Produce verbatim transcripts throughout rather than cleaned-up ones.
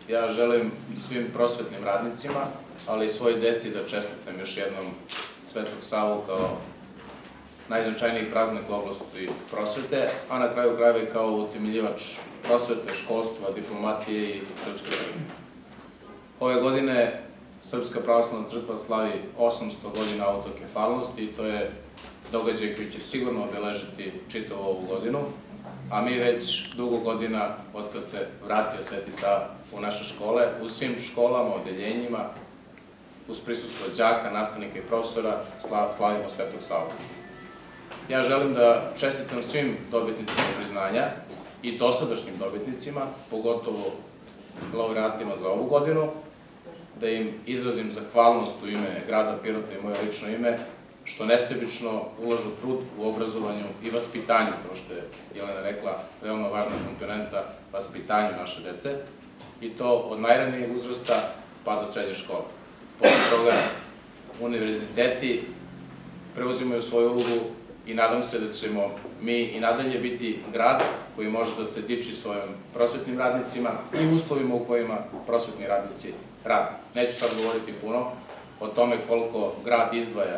Ja želim svim prosvetnim radnicima, ali i svojoj deci da čestitam još jednom Svetog Savu kao najznačajniji praznik u oblasti prosvete, a na kraju krajeva i kao utemeljivač prosvete, školstva, diplomatije i srpske crkve. Ove godine Srpska pravoslavna crkva slavi osamsto godina autokefalnosti i to je događaj koji će sigurno obeležiti čitavu ovu godinu, a mi već dugo godina, otkad se vratio Sveti Sava u naše škole, u svim školama, odeljenjima, uz prisustvo đaka, nastavnika i profesora, slavimo Svetog Savu. Ja želim da čestitam svim dobitnicima priznanja i dosadašnjim dobitnicima, pogotovo laureatima za ovu godinu, da im izrazim zahvalnost u ime grada Pirota i moje lično ime, što nesebično ulažu trud u obrazovanju i vaspitanju, kao što je Jelena rekla, veoma važna komponenta vaspitanju naše dece, i to od najranijeg uzrasta pa do srednje škole. Posle toga univerziteti preuzimaju svoju ulogu i nadam se da ćemo mi i nadalje biti grad koji može da se diči svojim prosvetnim radnicima i uslovima u kojima prosvetni radnici rade. Neću sad govoriti puno o tome koliko grad izdvaja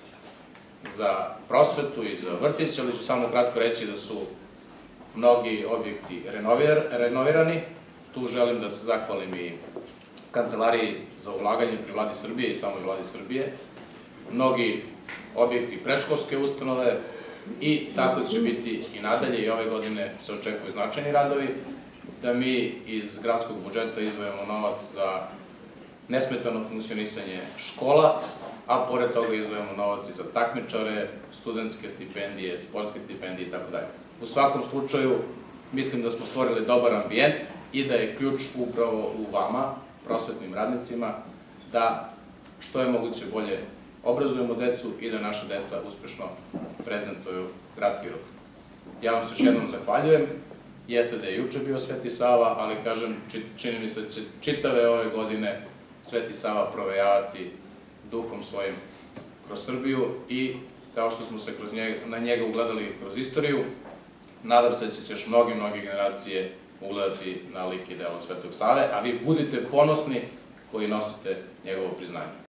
za prosvetu i za vrtiće, ali ću samo kratko reći da su mnogi objekti renovirani. Tu želim da se zahvalim i Kancelariji za ulaganje pri Vladi Srbije i samoj Vladi Srbije. Mnogi objekti predškolske ustanove i tako će biti i nadalje i ove godine se očekuju značajni radovi, da mi iz gradskog budžeta izdvajamo novac za nesmetano funkcionisanje škola, a pored toga izdvajamo novac i za takmičare, studentske stipendije, sportske stipendije i tako dalje. U svakom slučaju, mislim da smo stvorili dobar ambijent i da je ključ upravo u vama, prosvetnim radnicima, da što je moguće bolje obrazujemo decu i da naša deca uspešno prezentuju grad Pirot. Ja vam se još jednom zahvaljujem. Jeste da je juče bio Sveti Sava, ali kažem, čini mi se da će čitave ove godine Sveti Sava provejavati duhom svojim kroz Srbiju i kao što smo se na njega ugledali kroz istoriju, nadam se da će se još mnogi, mnogi generacije ugledati na lik i delo Svetog Save, a vi budite ponosni koji nosite njegovo priznanje.